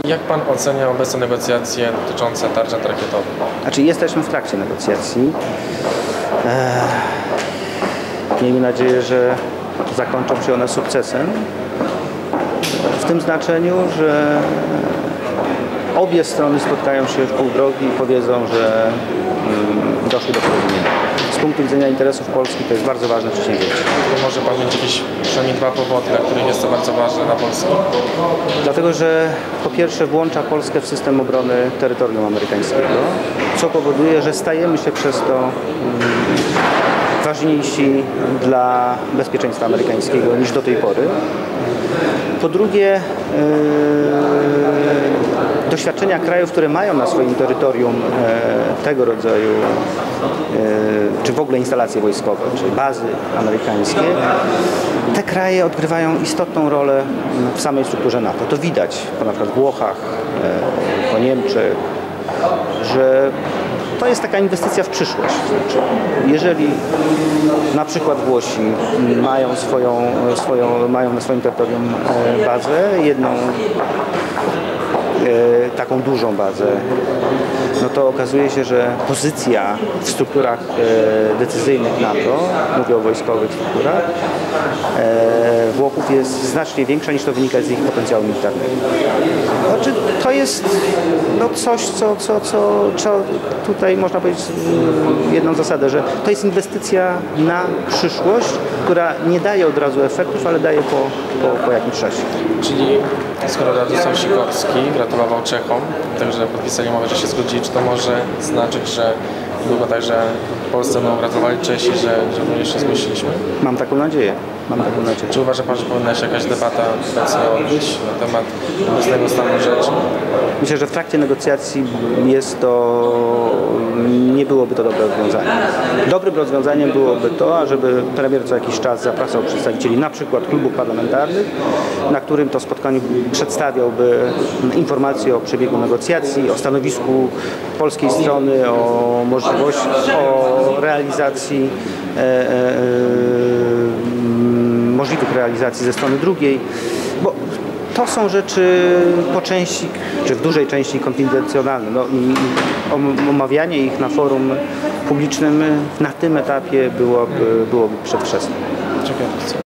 Jak Pan ocenia obecne negocjacje dotyczące tarczy antyrakietowej? Znaczy, jesteśmy w trakcie negocjacji. Miejmy nadzieję, że zakończą się one sukcesem. W tym znaczeniu, że obie strony spotkają się w pół drogi i powiedzą, że doszły do porozumienia. Z punktu widzenia interesów Polski to jest bardzo ważne przedsięwzięcie. To może Pan mieć jakieś przynajmniej dwa powody, dla których jest to bardzo ważne dla Polski? Dlatego, że po pierwsze włącza Polskę w system obrony terytorium amerykańskiego, co powoduje, że stajemy się przez to ważniejsi dla bezpieczeństwa amerykańskiego niż do tej pory. Po drugie, doświadczenia krajów, które mają na swoim terytorium tego rodzaju, czy w ogóle instalacje wojskowe, czy bazy amerykańskie, te kraje odgrywają istotną rolę w samej strukturze NATO. To widać po na przykład Włochach, po Niemczech, że to jest taka inwestycja w przyszłość. Znaczy, jeżeli na przykład Włosi mają na swoim terytorium bazę, jedną taką dużą bazę, no to okazuje się, że pozycja w strukturach decyzyjnych NATO, mówię o wojskowych strukturach, Włochów jest znacznie większa niż to wynika z ich potencjału militarnego. Znaczy, to jest coś, co tutaj można powiedzieć jedną zasadę, że to jest inwestycja na przyszłość, która nie daje od razu efektów, ale daje po jakimś czasie. Czyli skoro Radosław Sikorski gratulował Czechom, także podpisali umowę, że się zgodzili, czy to może znaczyć, że długo także w Polsce będą gratulowali Czesi, że również się zgłosiliśmy? Mam taką nadzieję. Czy uważa Pan, że powinna się jakaś debata obecnie odbyć na temat obecnego stanu rzeczy? Myślę, że w trakcie negocjacji nie byłoby to dobre rozwiązanie. Dobrym rozwiązaniem byłoby to, ażeby premier co jakiś czas zapraszał przedstawicieli na przykład klubów parlamentarnych, na którym to spotkaniu przedstawiałby informacje o przebiegu negocjacji, o stanowisku polskiej strony, o możliwości, o realizacji możliwych realizacji ze strony drugiej, bo to są rzeczy po części, czy w dużej części konfidencjonalne. No i omawianie ich na forum publicznym na tym etapie byłoby przedwczesne. Dziękuję bardzo.